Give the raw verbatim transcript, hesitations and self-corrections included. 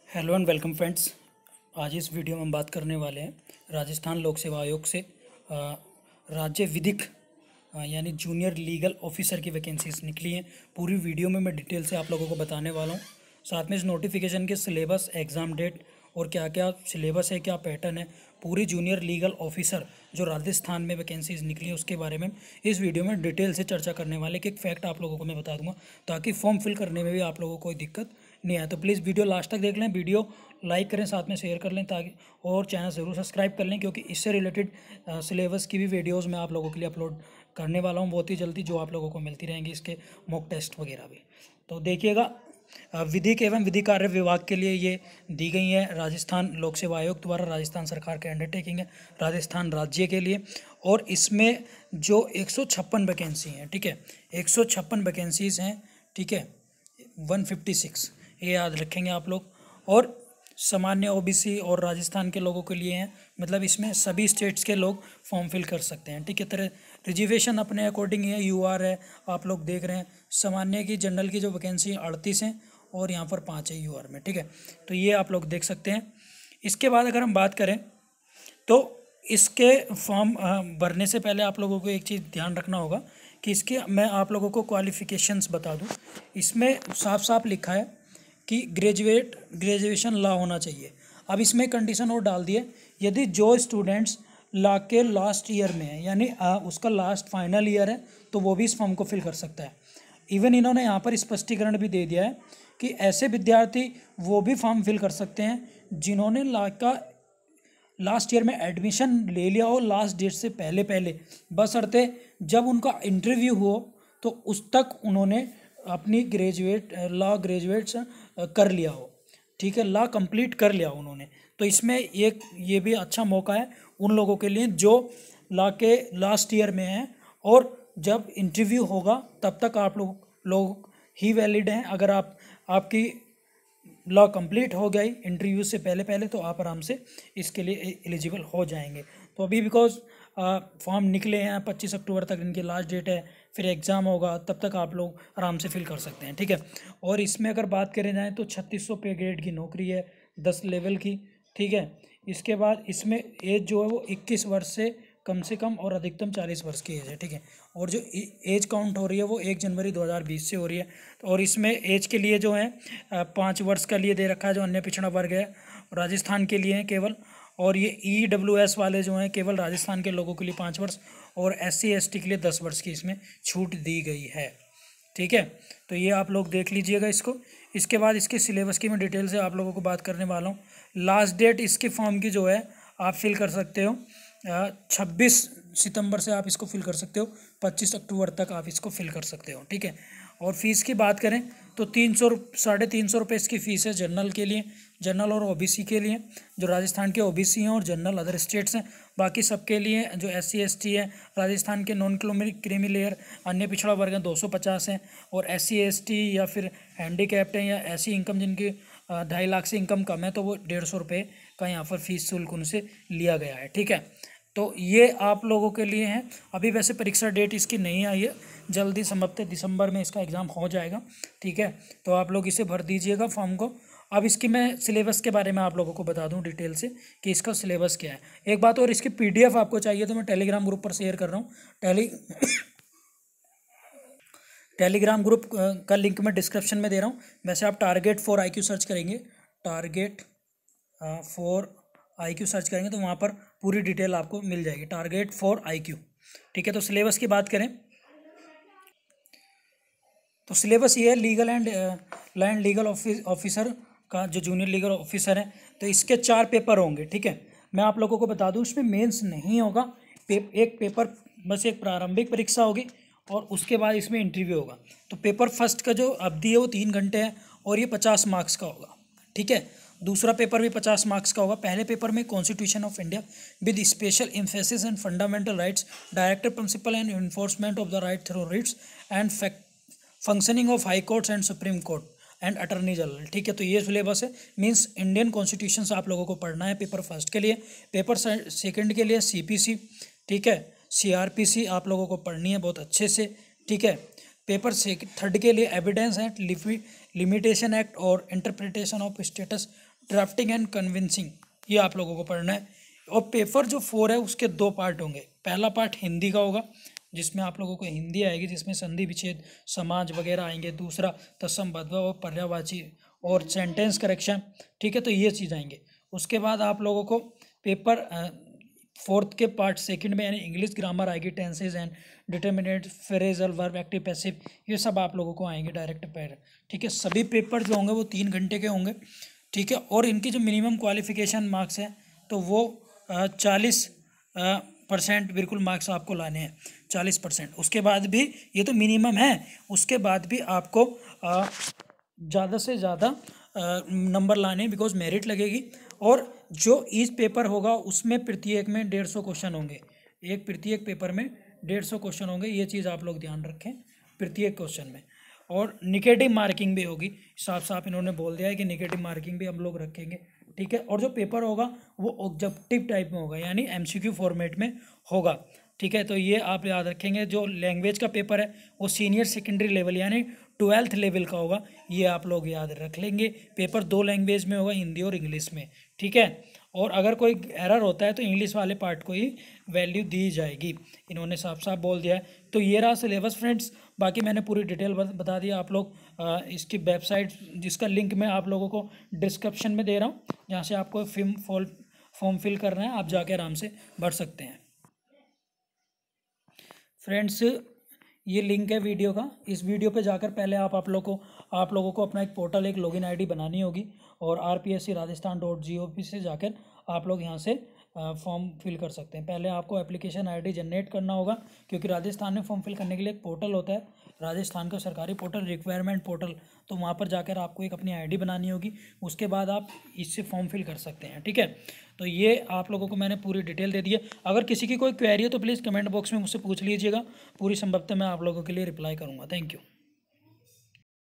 Hello and welcome friends. आज इस video में हम बात करने वाले हैं राजस्थान लोक सेवा आयोग से अ, राज्य विधिक अ, यानी जूनियर लीगल ऑफिसर की वैकेंसीज निकली हैं। पूरी वीडियो में मैं डिटेल से आप लोगों को बताने वाला हूं। साथ में इस नोटिफिकेशन के सिलेबस, एग्ज़ाम डेट और क्या क्या सिलेबस है, क्या पैटर्न है, पूरी जूनियर लीगल ऑफिसर जो राजस्थान में वैकेंसीज निकली है उसके बारे में इस वीडियो में डिटेल से चर्चा करने वाले। एक एक फैक्ट आप लोगों को मैं बता दूंगा ताकि फॉर्म फिल करने में भी आप लोगों को कोई दिक्कत नहीं आए। तो प्लीज़ वीडियो लास्ट तक देख लें, वीडियो लाइक करें, साथ में शेयर कर लें ताकि और चैनल ज़रूर सब्सक्राइब कर लें क्योंकि इससे रिलेटेड सिलेबस की भी वीडियोस मैं आप लोगों के लिए अपलोड करने वाला हूं बहुत ही जल्दी, जो आप लोगों को मिलती रहेंगी, इसके मॉक टेस्ट वगैरह भी। तो देखिएगा, विधिक एवं विधि कार्य विभाग के लिए ये दी गई है राजस्थान लोक सेवा आयोग द्वारा। राजस्थान सरकार के अंडरटेकिंग है राजस्थान राज्य के लिए। और इसमें जो एक सौ छप्पन वैकेंसी हैं, ठीक है, एक सौ छप्पन वैकेंसीज़ हैं, ठीक है, वन फिफ्टी सिक्स, ये याद रखेंगे आप लोग। और सामान्य ओबीसी और राजस्थान के लोगों के लिए हैं, मतलब इसमें सभी स्टेट्स के लोग फॉर्म फिल कर सकते हैं, ठीक है। तरह रिजर्वेशन अपने अकॉर्डिंग है, यू आर है, आप लोग देख रहे हैं। सामान्य की, जनरल की जो वैकेंसी अड़तीस हैं और यहाँ पर पाँच है यू आर में, ठीक है। तो ये आप लोग देख सकते हैं। इसके बाद अगर हम बात करें तो इसके फॉर्म भरने से पहले आप लोगों को एक चीज़ ध्यान रखना होगा कि इसके मैं आप लोगों को क्वालिफ़िकेशंस बता दूं। इसमें साफ साफ लिखा है कि ग्रेजुएट ग्रेजुएशन लॉ होना चाहिए। अब इसमें कंडीशन और डाल दिए, यदि जो स्टूडेंट्स लॉ के लास्ट ईयर में है, यानी आ, उसका लास्ट फाइनल ईयर है, तो वो भी इस फॉर्म को फिल कर सकता है। इवन इन्होंने यहाँ पर स्पष्टीकरण भी दे दिया है कि ऐसे विद्यार्थी वो भी फॉर्म फिल कर सकते हैं जिन्होंने लॉ का लास्ट ईयर में एडमिशन ले लिया हो लास्ट डेट से पहले पहले, बशर्ते जब उनका इंटरव्यू हो तो उस तक उन्होंने अपनी ग्रेजुएट लॉ ग्रेजुएट्स कर लिया हो, ठीक है, लॉ कंप्लीट कर लिया उन्होंने। तो इसमें एक ये भी अच्छा मौका है उन लोगों के लिए जो लॉ के लास्ट ईयर में हैं और जब इंटरव्यू होगा तब तक आप लोग लोग ही वैलिड हैं। अगर आप आपकी लॉ कंप्लीट हो गई इंटरव्यू से पहले पहले तो आप आराम से इसके लिए एलिजिबल हो जाएंगे। तो अभी बिकॉज फॉर्म निकले हैं, पच्चीस अक्टूबर तक इनकी लास्ट डेट है, फिर एग्ज़ाम होगा, तब तक आप लोग आराम से फिल कर सकते हैं, ठीक है। और इसमें अगर बात करें जाए तो छत्तीस सौ पे ग्रेड की नौकरी है, दस लेवल की, ठीक है। इसके बाद इसमें एज जो है वो इक्कीस वर्ष से कम से कम और अधिकतम चालीस वर्ष की एज है, ठीक है। और जो एज काउंट हो रही है वो एक जनवरी दो हज़ार बीस से हो रही है। और इसमें एज के लिए जो है पाँच वर्ष का लिए दे रखा है जो अन्य पिछड़ा वर्ग है, राजस्थान के लिए है केवल। और ये ई डब्ल्यू एस वाले जो हैं केवल राजस्थान के लोगों के लिए पाँच वर्ष और एस सी एस टी के लिए दस वर्ष की इसमें छूट दी गई है, ठीक है। तो ये आप लोग देख लीजिएगा इसको। इसके बाद इसके सिलेबस की मैं डिटेल से आप लोगों को बात करने वाला हूँ। लास्ट डेट इसके फॉर्म की जो है आप फिल कर सकते हो छब्बीस सितंबर से आप इसको फिल कर सकते हो, पच्चीस अक्टूबर तक आप इसको फिल कर सकते हो, ठीक है। और फीस की बात करें तो तीन सौ साढ़े तीन सौ रुपये इसकी फ़ीस है जनरल के लिए, जनरल और ओबीसी के लिए, जो राजस्थान के ओबीसी हैं और जनरल अदर स्टेट्स हैं। बाकी सबके लिए जो एस सी एस टी है, राजस्थान के नॉन क्रीमी लेयर अन्य पिछड़ा वर्ग हैं, दो सौ पचास हैं। और एस सी एस टी या फिर हैंडीकैप्ड हैं या ऐसी इनकम जिनकी ढाई लाख से इनकम कम है तो वो डेढ़ सौ रुपये का यहाँ पर फीस शुल्क उनसे लिया गया है, ठीक है। तो ये आप लोगों के लिए हैं। अभी वैसे परीक्षा डेट इसकी नहीं आई है, जल्दी समाप्त दिसंबर में इसका एग्ज़ाम हो जाएगा, ठीक है। तो आप लोग इसे भर दीजिएगा फॉर्म को। अब इसकी मैं सिलेबस के बारे में आप लोगों को बता दूं डिटेल से कि इसका सिलेबस क्या है। एक बात और, इसकी पीडीएफ आपको चाहिए तो मैं टेलीग्राम ग्रुप पर शेयर कर रहा हूँ। टेली टेलीग्राम ग्रुप का लिंक मैं डिस्क्रिप्शन में दे रहा हूँ। वैसे आप target for I Q search करेंगे, target for I Q search करेंगे तो वहाँ पर पूरी डिटेल आपको मिल जाएगी, टारगेट फॉर आई क्यू, ठीक है। तो सिलेबस की बात करें तो सिलेबस ये है, legal and land legal officer का जो जूनियर लीगल ऑफिसर है तो इसके चार पेपर होंगे, ठीक है। मैं आप लोगों को बता दूं इसमें मेंस नहीं होगा, पे, एक पेपर बस एक प्रारंभिक परीक्षा होगी और उसके बाद इसमें इंटरव्यू होगा। तो पेपर फर्स्ट का जो अवधि है वो तीन घंटे है और ये पचास मार्क्स का होगा, ठीक है। दूसरा पेपर भी पचास मार्क्स का होगा। पहले पेपर में constitution of India with special emphasis and fundamental rights, director principal and enforcement of the right through writs and functioning of high courts and supreme court and attorney general, ठीक है। तो ये syllabus है, means Indian constitution से आप लोगों को पढ़ना है पेपर फर्स्ट के लिए। पेपर सेकंड के लिए सीपीसी, ठीक है, सीआरपीसी आप लोगों को पढ़नी है बहुत अच्छे से, ठीक है। पेपर थर्ड के लिए एविडेंस एक्ट, लिमिटेशन एक्ट और interpretation of status drafting and convincing, ये आप लोगों को पढ़ना है। और पेपर जो फोर है उसके दो पार्ट होंगे। पहला पार्ट हिंदी का होगा जिसमें आप लोगों को हिंदी आएगी, जिसमें संधि विच्छेद समाज वगैरह आएंगे। दूसरा तत्सम बद्ध और पर्यायवाची और सेंटेंस करेक्शन, ठीक है, तो ये चीज़ आएंगे। उसके बाद आप लोगों को पेपर फोर्थ के पार्ट सेकंड में यानी इंग्लिश ग्रामर आएगी, tenses and determinate, phrasal, verb, active, passive, ये सब आप लोगों को आएंगे डायरेक्ट पैर, ठीक है। सभी पेपर जो होंगे वो तीन घंटे के होंगे, ठीक है। और इनकी जो मिनिमम क्वालिफिकेशन मार्क्स है तो वो चालीस परसेंट बिल्कुल मार्क्स आपको लाने हैं, चालीस परसेंट। उसके बाद भी ये तो मिनिमम है, उसके बाद भी आपको ज़्यादा से ज़्यादा नंबर लाने हैं, बिकॉज मेरिट लगेगी। और जो ईच पेपर होगा उसमें प्रत्येक में डेढ़ सौ क्वेश्चन होंगे, एक प्रत्येक पेपर में डेढ़ सौ क्वेश्चन होंगे, ये चीज़ आप लोग ध्यान रखें प्रत्येक क्वेश्चन में। और निगेटिव मार्किंग भी होगी, साफ साफ इन्होंने बोल दिया है कि निगेटिव मार्किंग भी हम लोग रखेंगे, ठीक है। और जो पेपर होगा वो ऑब्जेक्टिव टाइप में होगा, यानी एमसीक्यू फॉर्मेट में होगा, ठीक है। तो ये आप याद रखेंगे। जो लैंग्वेज का पेपर है वो सीनियर सेकेंडरी लेवल यानी ट्वेल्थ लेवल का होगा, ये आप लोग याद रख लेंगे। पेपर दो लैंग्वेज में होगा, हिंदी और इंग्लिश में, ठीक है। और अगर कोई एरर होता है तो इंग्लिश वाले पार्ट को ही वैल्यू दी जाएगी, इन्होंने साफ साफ बोल दिया है। तो ये रहा सिलेबस फ्रेंड्स, बाकी मैंने पूरी डिटेल बता दिया। आप लोग आ, इसकी वेबसाइट जिसका लिंक मैं आप लोगों को डिस्क्रिप्शन में दे रहा हूँ, जहाँ से आपको फिल्म फॉल फॉर्म फिल करना है, आप जाके आराम से भर सकते हैं फ्रेंड्स। ये लिंक है वीडियो का, इस वीडियो पे जाकर पहले आप आप लोग को आप लोगों को अपना एक पोर्टल, एक लॉगिन आईडी बनानी होगी, और R P S C Rajasthan dot G O V से जाकर आप लोग यहाँ से फॉर्म फिल कर सकते हैं। पहले आपको एप्लीकेशन आईडी जनरेट करना होगा, क्योंकि राजस्थान में फॉर्म फिल करने के लिए एक पोर्टल होता है, राजस्थान का सरकारी पोर्टल, रिक्वायरमेंट पोर्टल, तो वहाँ पर जाकर आपको एक अपनी आईडी बनानी होगी, उसके बाद आप इससे फॉर्म फिल कर सकते हैं, ठीक है। तो ये आप लोगों को मैंने पूरी डिटेल दे दी है। अगर किसी की कोई क्वेरी है तो प्लीज़ कमेंट बॉक्स में मुझसे पूछ लीजिएगा, पूरी संभवतः मैं आप लोगों के लिए रिप्लाई करूँगा। Thank you.